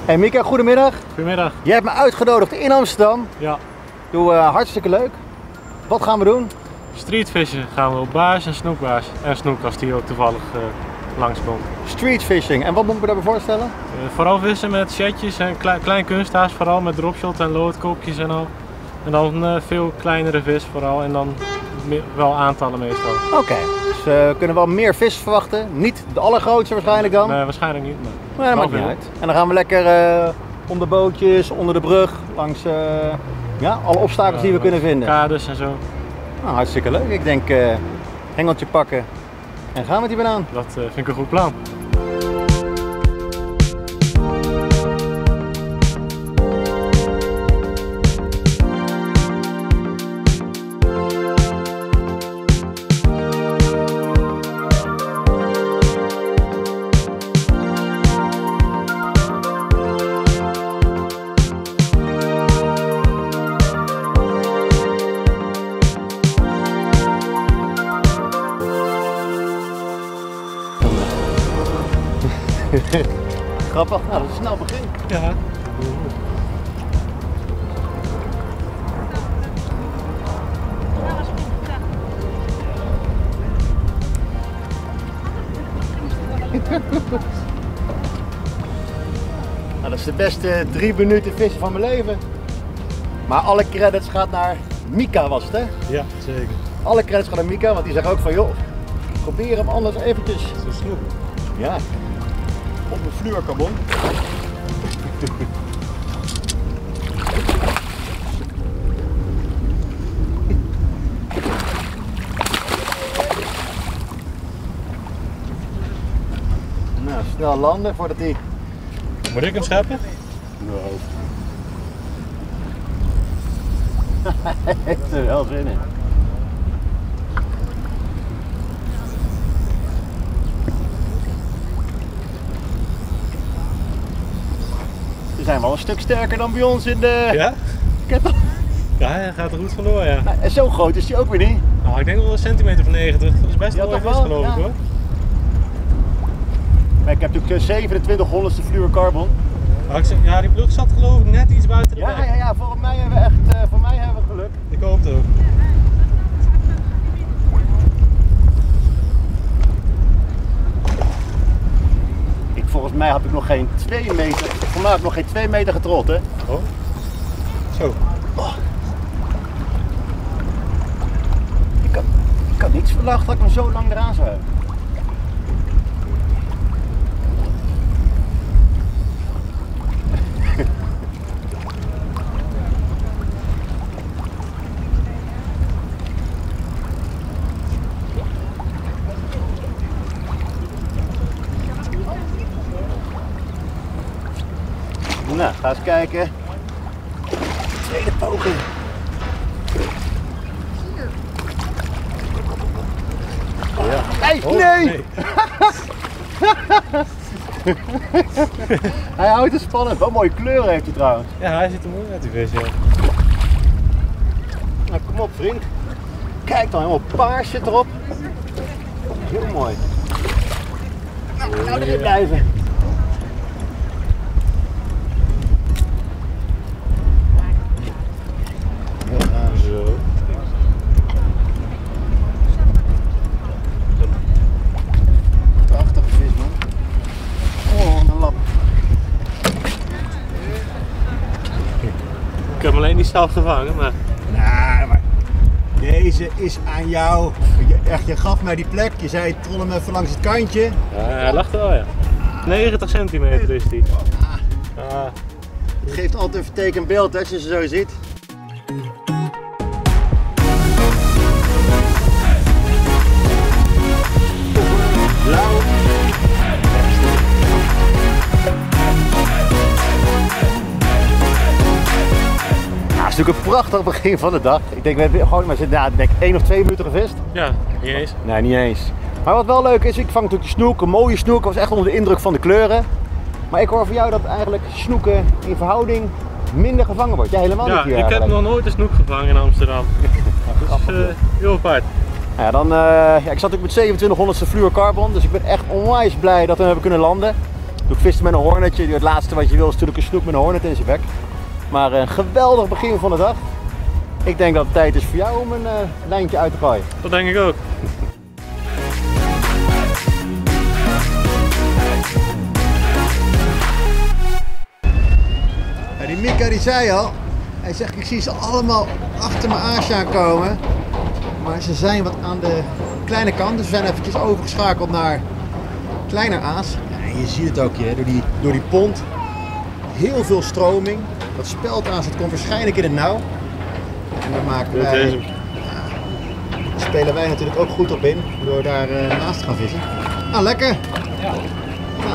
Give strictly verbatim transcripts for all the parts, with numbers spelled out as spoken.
Hey Mika, goedemiddag. Goedemiddag. Jij hebt me uitgenodigd in Amsterdam. Ja. Doe uh, hartstikke leuk. Wat gaan we doen? Streetvissen gaan we op baars en snoekbaars. En snoek als die ook toevallig uh, langskomt. Streetfishing. En wat moet ik me daarbij voorstellen? Uh, vooral vissen met chatjes en klei, klein kunsthaas, vooral met dropshot en loodkopjes en al. En dan uh, veel kleinere vis vooral en dan wel aantallen meestal. Oké, okay. Dus we uh, kunnen wel meer vis verwachten. Niet de allergrootste waarschijnlijk dan? Nee, waarschijnlijk niet. Maar, maar dat maakt niet uit. En dan gaan we lekker uh, onder bootjes, onder de brug, langs uh, ja, alle obstakels uh, die we kunnen vinden. Kades en zo. Nou, hartstikke leuk. Ik denk uh, hengeltje pakken en gaan met die banaan. Dat uh, vind ik een goed plan. Grappig, nou dat is een snel begin. Ja. Nou, dat is de beste drie minuten vissen van mijn leven. Maar alle credits gaat naar Mika, was het hè? Ja, zeker. Alle credits gaan naar Mika, want die zegt ook van joh, probeer hem anders eventjes. Zo snoep. Ja. Op een fluorcarbon. Nou, snel landen voordat hij... Moet ik hem scheppen? Nee. Hij heeft er wel zin in. Ze zijn wel een stuk sterker dan bij ons in de ja? kettle. Ja, hij gaat er goed vandoor, ja. Nou, en zo groot is hij ook weer niet. Nou, ik denk wel een centimeter van negentig. Dat is best wel mooi vis, geloof ik, ja. hoor. Maar ik heb natuurlijk zevenentwintig honderdste fluorocarbon. Ja, die plug zat geloof ik net iets buiten de ja, bek. ja, ja, volgens mij hebben we echt, uh, voor mij hebben we geluk. Ik hoop het ook. Ik, volgens mij heb ik nog geen twee meter, volgens mij heb ik nog geen twee meter getrold, hè. Oh. Zo. Oh. Ik had, ik had niets verwacht dat ik hem zo lang eraan zou hebben. Nou, ga eens kijken. Tweede poging. Ja. Hey, oh, nee! nee. Hij houdt het spannend. Wel mooie kleuren heeft hij trouwens. Ja, hij ziet er mooi uit die vis, ja. Nou, kom op vriend. Kijk dan, helemaal paars zit erop. Heel mooi. Nou, nou erin blijven. Zo. Prachtige vis man. Oh, een lap. Ik heb hem alleen niet zelf gevangen, maar... Nou, maar deze is aan jou. Je, echt, je gaf mij die plek, je zei trol hem even langs het kantje. Ja, hij lag er wel, ja. negentig centimeter is die. Ah. Ah. Het geeft altijd een vertekend beeld hè, als je ze zo ziet. Blauw. Ja, het is natuurlijk een prachtig begin van de dag. Ik denk, we hebben gewoon maar zitten, nou, denk één of twee minuten gevist. Ja, niet eens. Nee, niet eens. Maar wat wel leuk is, ik vang natuurlijk snoek, een mooie snoek. Ik was echt onder de indruk van de kleuren. Maar ik hoor van jou dat eigenlijk snoeken in verhouding minder gevangen wordt. Jij helemaal ja, niet hier ik heb eigenlijk. nog nooit een snoek gevangen in Amsterdam. Dat is uh, heel apart. Nou ja, dan, uh, ja, ik zat natuurlijk met zevenentwintighonderdste fluorocarbon, dus ik ben echt onwijs blij dat we hem hebben kunnen landen. Ik viste met een hoornetje. Het laatste wat je wil is natuurlijk een snoek met een hoornet in zijn bek. Maar een geweldig begin van de dag. Ik denk dat het tijd is voor jou om een uh, lijntje uit te gooien. Dat denk ik ook. Ja, die Mika die zei al, hij zegt ik zie ze allemaal achter me aan komen. Maar ze zijn wat aan de kleine kant, dus we zijn eventjes overgeschakeld naar kleiner aas. Ja, en je ziet het ook hier, door die, door die pont. Heel veel stroming. Dat speltaas dat komt waarschijnlijk in het nauw. En daar maken wij, ja, daar spelen wij natuurlijk ook goed op in door daar uh, naast te gaan vissen. Nou, lekker! Ja. Nou.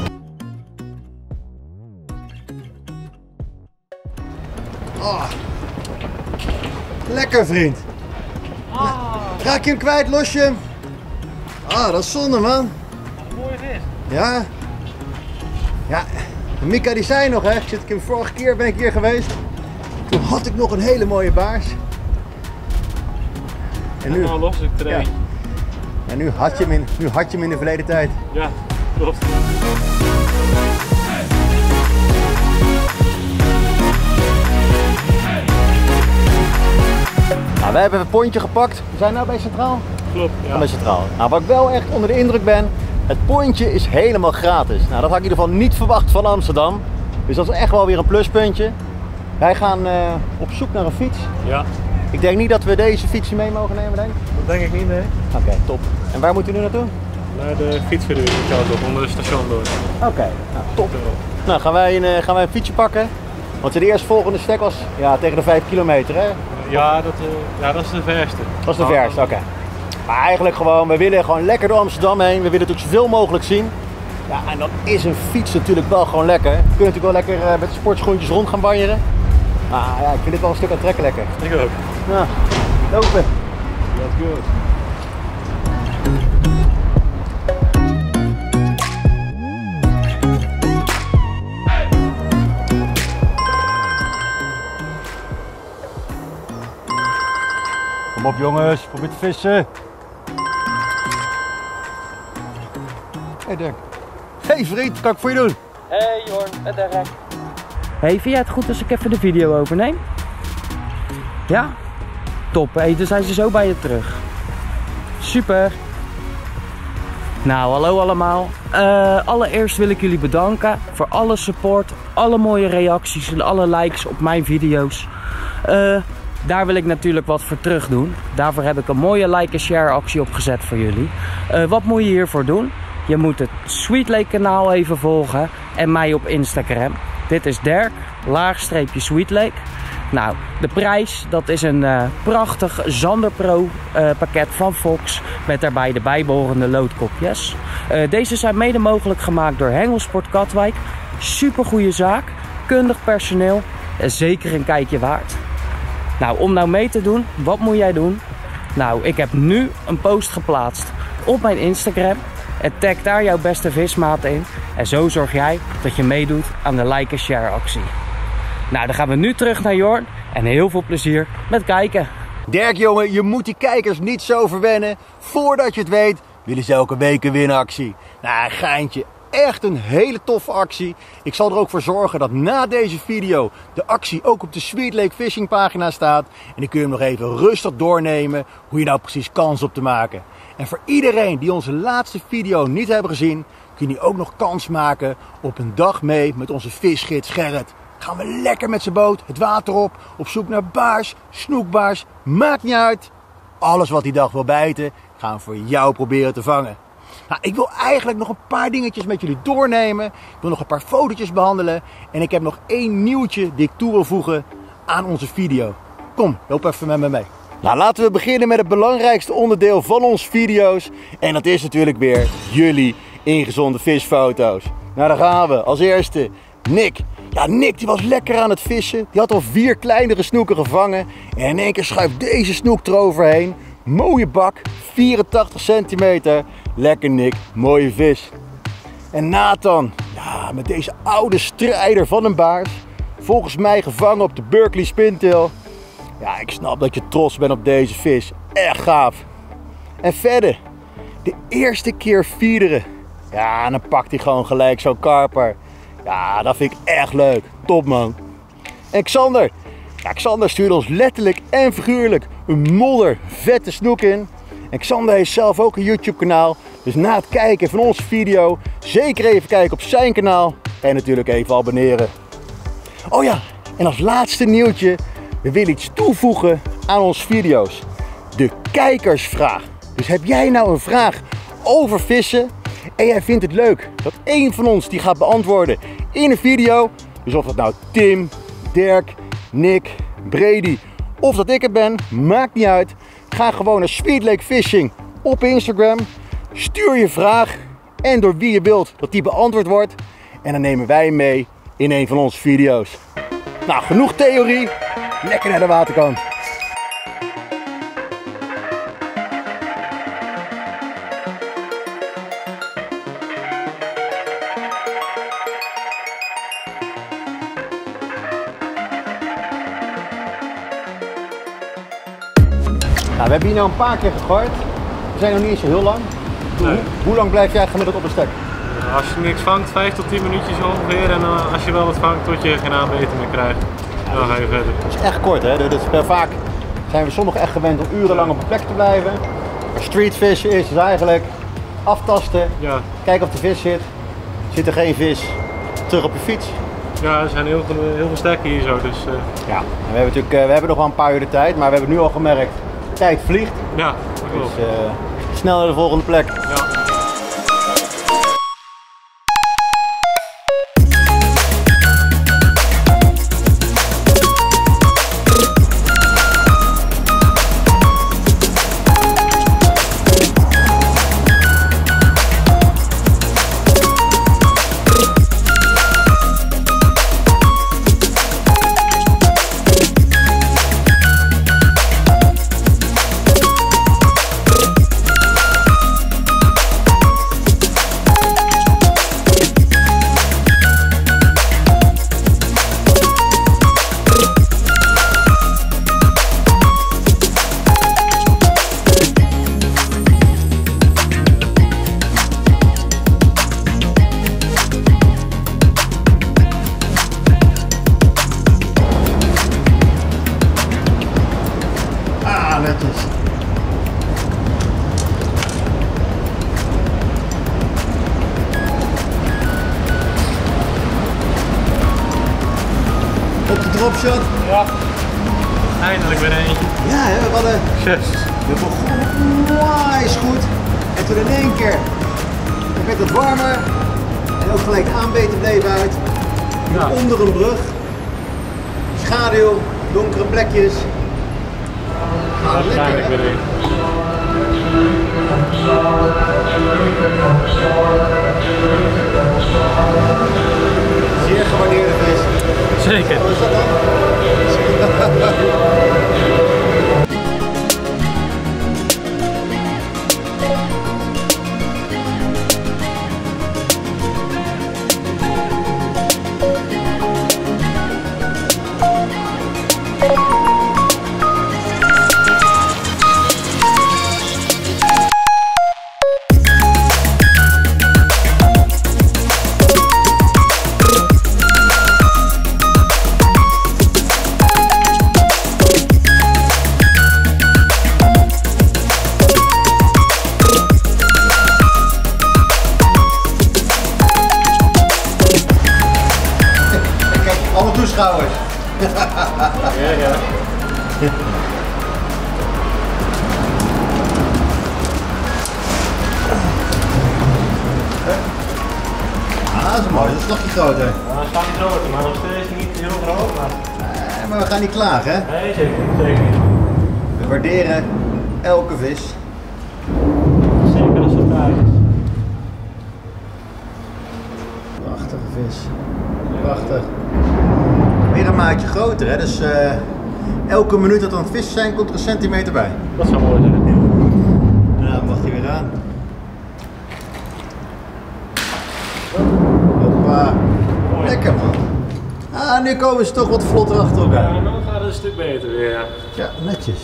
Oh. Lekker, vriend! Ah. Raak je hem kwijt, los je hem? Ah, dat is zonde, man. Een mooie vis. Ja. Ja, Mika die zei nog, hè. Ik zit ik hem vorige keer ben ik hier geweest. Toen had ik nog een hele mooie baars. En nu? Nou, los ik er een. Ja. En nu had je hem in, nu had je hem in de verleden tijd. Ja, klopt. Nou, wij hebben een pontje gepakt. We zijn nou bij Centraal? Klopt, ja. Bij Centraal. Nou, wat ik wel echt onder de indruk ben, het pontje is helemaal gratis. Nou, dat had ik in ieder geval niet verwacht van Amsterdam. Dus dat is echt wel weer een pluspuntje. Wij gaan uh, op zoek naar een fiets. Ja. Ik denk niet dat we deze fietsen mee mogen nemen, denk ik? Dat denk ik niet, nee. Oké, okay, top. En waar moeten we nu naartoe? Naar de fietsverhuur, onder het station door. Oké, okay, nou, top. Nou, gaan wij, een, uh, gaan wij een fietsje pakken? Want de eerstvolgende stek was ja, tegen de vijf kilometer, hè? Ja, dat, uh, ja, dat is de verste. Dat is de verste, oké. Okay. Maar eigenlijk gewoon, we willen gewoon lekker door Amsterdam heen. We willen natuurlijk zoveel mogelijk zien. Ja, en dan is een fiets natuurlijk wel gewoon lekker. Je kunt natuurlijk wel lekker uh, met de sportschoentjes rond gaan banjeren. Maar ja, ik vind dit wel een stuk aantrekkelijker. Ik ook. Nou, lopen. That's good. Kom op jongens, probeer te vissen. Hey Dirk. Hey vriend, wat kan ik voor je doen? Hey Jorn, met Dirk. Hey, vind jij het goed als ik even de video overneem? Ja? Top, hey, dan zijn ze zo bij je terug. Super. Nou, hallo allemaal. Uh, allereerst wil ik jullie bedanken voor alle support, alle mooie reacties en alle likes op mijn video's. Uh, Daar wil ik natuurlijk wat voor terug doen. Daarvoor heb ik een mooie like en share actie opgezet voor jullie. Uh, wat moet je hiervoor doen? Je moet het Sweet Lake kanaal even volgen en mij op Instagram. Dit is Dirk, laagstreepje Sweet Lake. Nou, de prijs, dat is een uh, prachtig Zander Pro uh, pakket van Fox. Met daarbij de bijbehorende loodkopjes. Uh, deze zijn mede mogelijk gemaakt door Hengelsport Katwijk. Super goede zaak, kundig personeel en zeker een kijkje waard. Nou, om nou mee te doen, wat moet jij doen? Nou, ik heb nu een post geplaatst op mijn Instagram. En tag daar jouw beste vismaat in. En zo zorg jij dat je meedoet aan de like en share actie. Nou, dan gaan we nu terug naar Jorn. En heel veel plezier met kijken. Dirk jongen, je moet die kijkers niet zo verwennen. Voordat je het weet, willen ze elke week een winactie. Nou, geintje. Echt een hele toffe actie. Ik zal er ook voor zorgen dat na deze video de actie ook op de Sweet Lake Fishing pagina staat. En dan kun je hem nog even rustig doornemen hoe je nou precies kans op te maken. En voor iedereen die onze laatste video niet hebben gezien, kun je ook nog kans maken op een dag mee met onze visgids Gerrit. Gaan we lekker met zijn boot het water op, op zoek naar baars, snoekbaars, maakt niet uit. Alles wat die dag wil bijten, gaan we voor jou proberen te vangen. Nou, ik wil eigenlijk nog een paar dingetjes met jullie doornemen. Ik wil nog een paar fotootjes behandelen. En ik heb nog één nieuwtje die ik toe wil voegen aan onze video. Kom, loop even met me mee. Nou, laten we beginnen met het belangrijkste onderdeel van onze video's. En dat is natuurlijk weer jullie ingezonde visfoto's. Nou, daar gaan we. Als eerste Nick. Ja, Nick die was lekker aan het vissen. Die had al vier kleinere snoeken gevangen. En in één keer schuift deze snoek eroverheen. Mooie bak, vierentachtig centimeter. Lekker Nick, mooie vis. En Nathan, ja, met deze oude strijder van een baars. Volgens mij gevangen op de Berkeley Spintail. Ja, ik snap dat je trots bent op deze vis. Echt gaaf. En verder, de eerste keer fiederen. Ja, en dan pakt hij gewoon gelijk zo'n karper. Ja, dat vind ik echt leuk. Top man. En Xander. Ja, Xander stuurde ons letterlijk en figuurlijk een modder vette snoek in. En Xander heeft zelf ook een YouTube kanaal. Dus na het kijken van onze video, zeker even kijken op zijn kanaal. En natuurlijk even abonneren. Oh ja, en als laatste nieuwtje. We willen iets toevoegen aan onze video's. De kijkersvraag. Dus heb jij nou een vraag over vissen en jij vindt het leuk dat één van ons die gaat beantwoorden in een video. Dus of dat nou Tim, Dirk, Nick, Brady of dat ik het ben, maakt niet uit. Ga gewoon naar Sweet Lake Fishing op Instagram. Stuur je vraag en door wie je wilt dat die beantwoord wordt. En dan nemen wij hem mee in een van onze video's. Nou, genoeg theorie. Lekker naar de waterkant. Nou, we hebben hier nou een paar keer gegooid. We zijn nog niet eens zo heel lang. Nee. Hoe lang blijf jij gemiddeld op een stek? Als je niks vangt, vijf tot tien minuutjes ongeveer. En uh, als je wel wat vangt, tot je geen aanbeter meer krijgt. Dan ga je verder. Dat is echt kort, hè? Dus vaak zijn we sommigen echt gewend om urenlang op een plek te blijven. Maar streetvissen is dus eigenlijk aftasten, Ja. kijken of de vis zit. Zit er geen vis, terug op je fiets. Ja, er zijn heel veel, heel veel stekken hier zo. Dus, uh, Ja, en we hebben natuurlijk uh, we hebben nog wel een paar uur de tijd, maar we hebben nu al gemerkt, tijd vliegt. ja, dat klopt. Dus uh, snel naar de volgende plek. Ja. Netjes. Op de dropshot. Ja. Eindelijk weer eentje. Ja, hè, we hadden. Yes. We begonnen onwijs goed. En toen in één keer dan werd het warmer. En ook gelijk de aanbeter bleef uit. Ja. Onder een brug. Schaduw, donkere plekjes. Ah, Dat is lekker, eindelijk hè? weer een. Zeer gewaardeerde vis. Zeker. Wat is dat dan? Alle toeschouwers. Ja, ja. Ah, dat is mooi, dat is nog niet groter. Ja, dat staat niet groter, maar nog steeds niet heel groot. Maar... Nee, maar we gaan niet klagen, hè? Nee, zeker, zeker niet. We waarderen elke vis. Zeker als het thuis is. Prachtige vis. Prachtig. Weer een maatje groter, hè? Dus uh, elke minuut dat we aan het vissen zijn, komt er een centimeter bij. Dat zou mooi zijn. Nou, dan mag hij weer aan. Hoppa. Lekker man. Ah, nu komen ze toch wat vlotter achter elkaar. Ja, dan gaat het een stuk beter weer. Ja. Ja, netjes.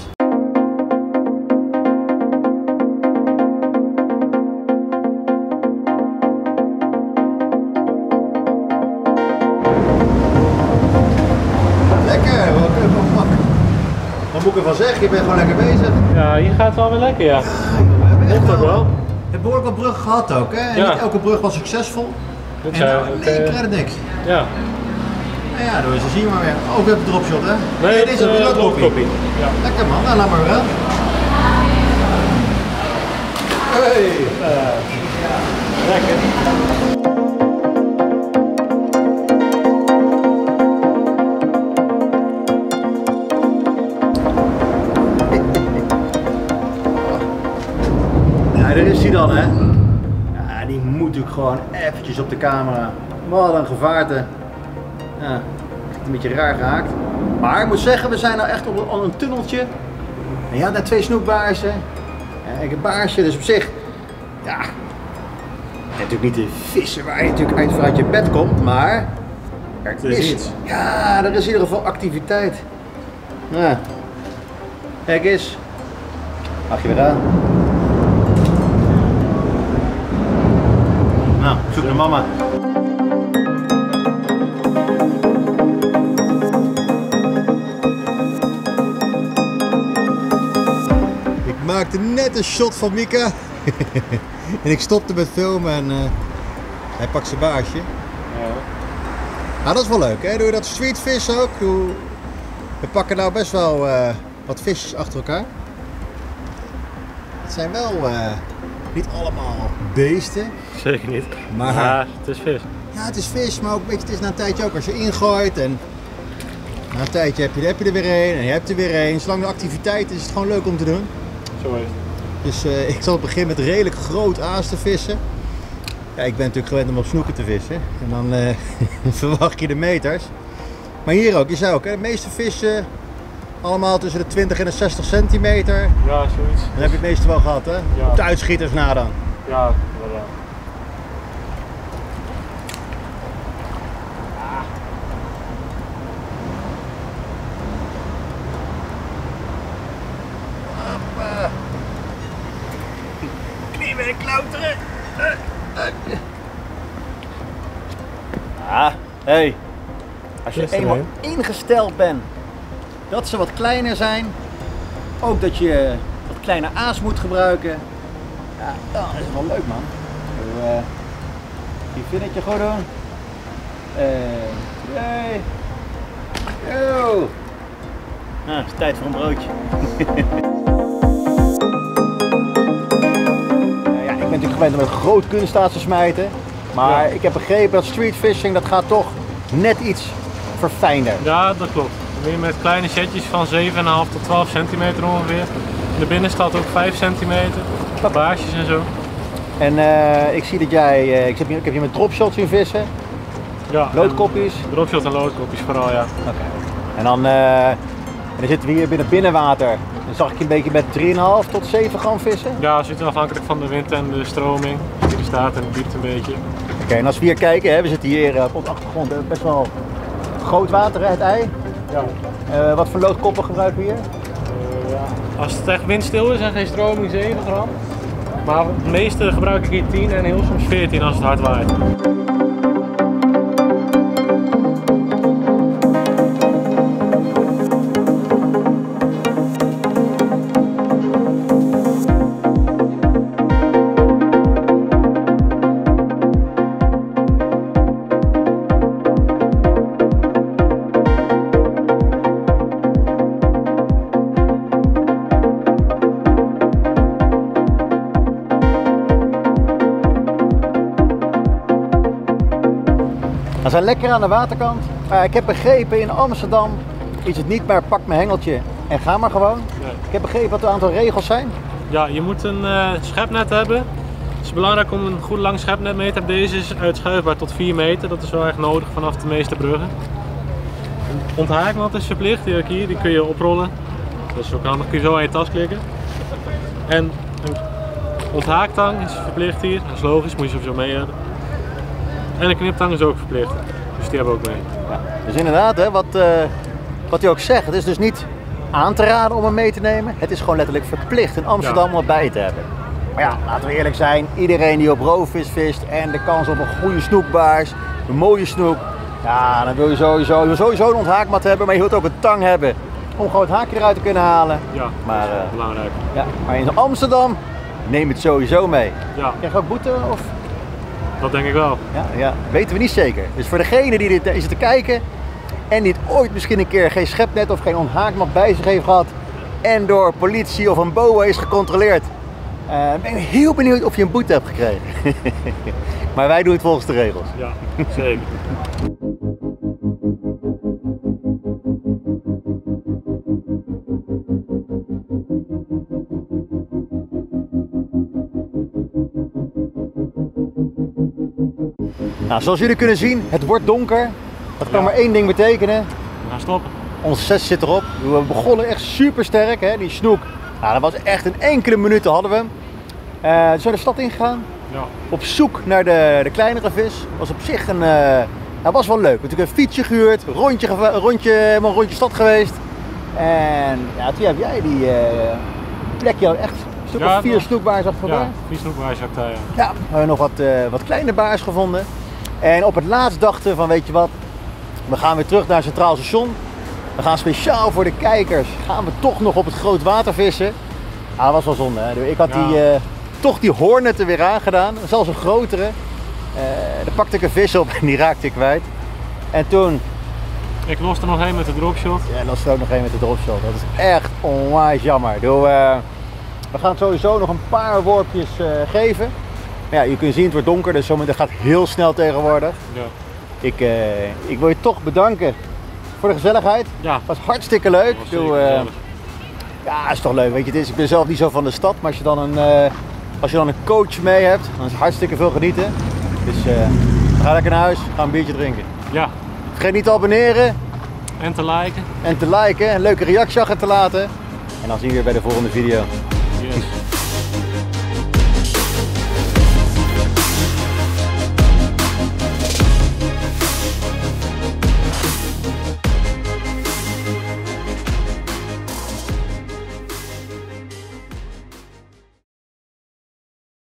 ervan zeggen, je bent gewoon lekker bezig. Ja, hier gaat het wel weer lekker, ja. Echt ook wel. Je hebt behoorlijk wat bruggen gehad ook, hè? En Ja. niet elke brug was succesvol. Dit En zijn nou, ook, nee, eh, ik krijg het niks. Ja. Nou ja, doe eens, dan zie je maar weer. Ook weer op de dropshot, hè? Nee, deze is uh, een loodkopie. Ja. Lekker man, nou laat maar weer. Hey. Uh, lekker. Ja, daar is hij dan, hè? Ja, die moet natuurlijk gewoon eventjes op de camera. Wat een gevaarte. Ja, een beetje raar gehaakt. Maar ik moet zeggen, we zijn nou echt op een, een tunneltje. En je had net twee snoekbaarsen. En ik een baarsje, dus op zich, ja, natuurlijk niet de vissen waar je natuurlijk uit vanuit je bed komt, maar er Er is is, iets. ja, er is in ieder geval activiteit. Ja. Kijk eens. Mag je weer aan. Nou, zoek naar mama. Ik maakte net een shot van Mika. En ik stopte met filmen en uh, hij pakt zijn baasje. Ja. Nou, dat is wel leuk, hè? Doe je dat streetvis ook? Doe... We pakken nou best wel uh, wat visjes achter elkaar. Het zijn wel uh, niet allemaal beesten. Zeker niet. Maar ja, het is vis. ja, het is vis, maar ook, weet je, het is na een tijdje ook als je ingooit en na een tijdje heb je, heb je er weer een en je hebt er weer een. Zolang de activiteit is, is het gewoon leuk om te doen. Zo is het. Dus uh, ik zal beginnen met redelijk groot aas te vissen. Ja, ik ben natuurlijk gewend om op snoeken te vissen en dan uh, verwacht je de meters. Maar hier ook, je zou ook, hè, de meeste vissen allemaal tussen de twintig en de zestig centimeter. Ja, zoiets. Dan heb je het meeste wel gehad, hè? Ja. Op de uitschieters na dan. Ja, inderdaad. Knie weer klauteren. Ah, hey. Als je Is er eenmaal een? ingesteld bent dat ze wat kleiner zijn, ook dat je wat kleiner aas moet gebruiken, ja, dan is het wel leuk, man. Zo, uh, die vinnetje gewoon doen. En twee. Yo. Nou, het is tijd voor een broodje. Nou ja, ik ben natuurlijk gewend om met groot kunstaas te smijten. Maar Ja. ik heb begrepen dat streetfishing, dat gaat toch net iets verfijnder. Ja, dat klopt. Weer met kleine setjes van zeven komma vijf tot twaalf centimeter ongeveer. In de binnenstad ook vijf centimeter. Baarsjes en zo. En uh, ik zie dat jij, uh, ik, heb je, ik heb je met dropshots zien vissen, Ja, loodkoppies. en Dropshot en loodkopjes vooral, ja. Oké. En dan, uh, en dan zitten we hier binnen binnenwater. Dan zag ik je een beetje met drie komma vijf tot zeven gram vissen. Oké, Ja, zit afhankelijk van de wind en de stroming. Die er staat en het diept een beetje. en als we hier kijken, hè, we zitten hier uh, op de achtergrond, uh, best wel groot water, hè, het ei. Ja. Uh, wat voor loodkoppen gebruiken we hier? Uh, ja. Als het echt windstil is en geen stroming, zeven gram. Maar het meeste gebruik ik hier tien en heel soms veertien als het hard waait. We zijn lekker aan de waterkant. Uh, ik heb begrepen in Amsterdam is het niet meer pak mijn hengeltje en ga maar gewoon. Nee. Ik heb begrepen wat een aantal regels zijn. Ja, je moet een uh, schepnet hebben. Het is belangrijk om een goed lang schepnet mee te hebben. Deze is uitschuifbaar tot vier meter. Dat is wel echt nodig vanaf de meeste bruggen. Een onthaakmat is verplicht. Die heb ik hier. Die kun je oprollen. Dat is ook handig. Kun je zo aan je tas klikken. En een onthaaktang is verplicht hier. Dat is logisch. Moet je sowieso mee hebben. En een kniptang is ook verplicht. Dus die hebben we ook mee. Ja. Dus inderdaad, hè, wat, uh, wat hij ook zegt, het is dus niet aan te raden om hem mee te nemen. Het is gewoon letterlijk verplicht in Amsterdam om het bij te hebben. Maar ja, laten we eerlijk zijn, iedereen die op roofvis vist en de kans op een goede snoekbaars, een mooie snoek, ja, dan wil je sowieso, je wil sowieso een onthaakmat hebben, maar je wilt ook een tang hebben om gewoon het haakje eruit te kunnen halen. Ja, Maar, dat is wel uh, belangrijk. Ja, maar in Amsterdam neem het sowieso mee. Ja, Krijg je ook boete? Of? dat denk ik wel. Ja, ja, weten we niet zeker. Dus voor degene die dit is te kijken en die het ooit misschien een keer geen schepnet of geen onthaakmat bij zich heeft gehad en door politie of een B O A is gecontroleerd, uh, ben ik heel benieuwd of je een boete hebt gekregen. Maar wij doen het volgens de regels. Ja, zeker. Nou, zoals jullie kunnen zien, het wordt donker. Dat kan Ja. maar één ding betekenen. We gaan stoppen. Onze sessie zit erop. We begonnen echt super sterk, hè? Die snoek. Nou, dat was echt in enkele minuten hadden we hem. Uh, we zijn de stad ingegaan. Ja. Op zoek naar de, de kleinere vis. Was op zich een, uh, dat was wel leuk. We hebben natuurlijk een fietsje gehuurd, rondje, geva- rondje, helemaal rondje stad geweest. En ja, toen heb jij die uh, plekje echt een stuk Ja, of vier nog. snoekbaars achter elkaar. Ja, vies nog waar je zegt, ja. Ja, we hebben nog wat, uh, wat kleine baars gevonden. En op het laatst dachten we van, weet je wat, we gaan weer terug naar het Centraal Station. We gaan speciaal voor de kijkers, gaan we toch nog op het groot water vissen. Ah, dat was wel zonde, hè. Ik had Ja. die, uh, toch die Hornet er weer aangedaan, zelfs een grotere. Uh, daar pakte ik een vis op en die raakte ik kwijt. En toen, Ik loste er nog heen met de dropshot. ja, dat is er ook nog een met de dropshot. Dat is echt onwijs jammer. Doe, uh, we gaan sowieso nog een paar worpjes uh, geven. Ja, je kunt zien, het wordt donker, dus zometeen gaat heel snel tegenwoordig. Ja. Ik, uh, ik wil je toch bedanken voor de gezelligheid. Ja. Het was hartstikke leuk. Dat was Doe, zeker uh, gezellig. ja, is toch leuk. Weet je, het is, ik ben zelf niet zo van de stad, maar als je dan een, uh, als je dan een coach mee hebt, dan is het hartstikke veel genieten. Dus uh, we gaan lekker naar huis, gaan een biertje drinken. Ja, Vergeet niet te abonneren en te liken. en te liken, een leuke reactie achter te laten. En dan zien we je bij de volgende video.